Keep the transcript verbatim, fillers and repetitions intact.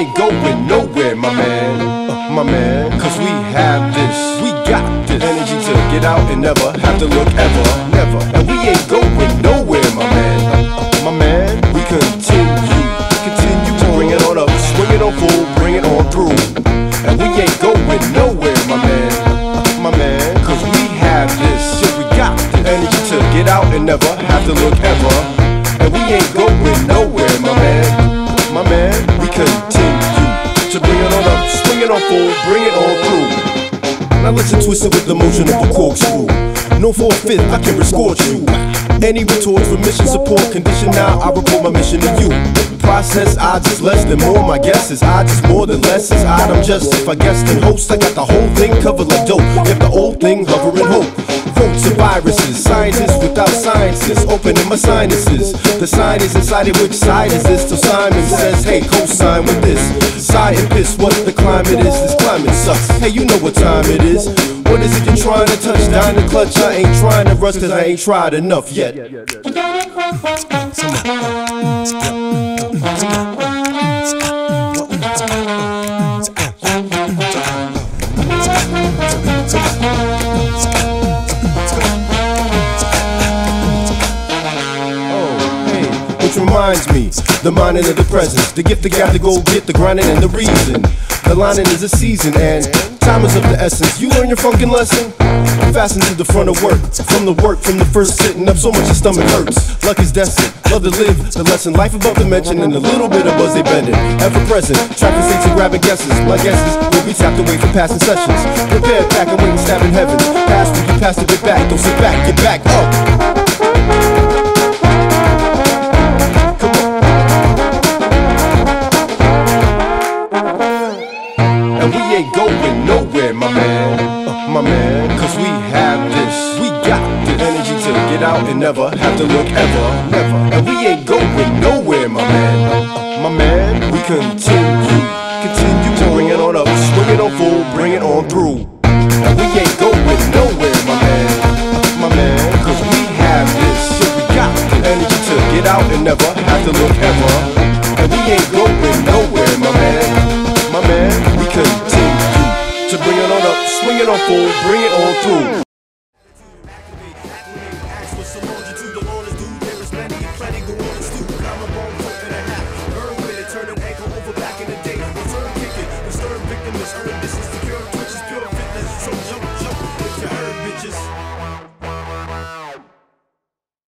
ain't going nowhere, my man, uh, my man. Cause we have this, we got this energy to get out and never have to look ever, never. And we ain't going nowhere, my man, uh, my man. We continue, continue to bring it on up, swing it on full, bring it on through. And we ain't going nowhere, my man, uh, my man. Cause we have this, shit, we got the energy to get out and never have to look ever. And we ain't going nowhere, my man, my man. We continue to bring it on up, swing it on full, bring it on through. Now listen, twist it with the motion of a corkscrew. No for a fifth, I can escort you. Any retorts for mission support condition, now I report my mission to you. Process, I just less than more. My guess is I just more than less is I. I'm just if I guess then host. I got the whole thing covered like dope. If the old thing hovering hope. Votes of viruses, scientists without sciences, opening my sinuses. The sign is inside it, which side is this? So Simon says, hey, co-sign with this. Sigh and piss, what the climate is, this climate sucks. Hey, you know what time it is. What is it you're trying to touch? Down the clutch, I ain't trying to rush, cause I ain't tried enough yet. Which reminds me, the minding of the presence, the gift to got to go get the grinding and the reason. The lining is a season and time is of the essence. You learn your funkin' lesson? Fasten to the front of work. From the work, from the first sitting up, so much your stomach hurts. Luck is destined, love to live the lesson. Life above the mention and a little bit of buzz they bending. Ever present, tracking states and grabbing guesses. My guesses will be tapped away from passing sessions. Prepare, pack and wait and stab in heaven. Pass, we can pass to get back. Don't sit back, get back up. And we ain't going nowhere, my man, uh, my man. Cause we have this, we got this energy to get out and never have to look ever, never. And we ain't going nowhere, my man, uh, my man. We continue, continue to bring it on up, swing it on full, bring it on through. And we ain't going nowhere, my man, uh, my man. Cause we have this, shit, we got the energy to get out and never have to look ever. And we ain't going nowhere, my man, my man. We continue to bring it on up, swing it on full, bring it on through.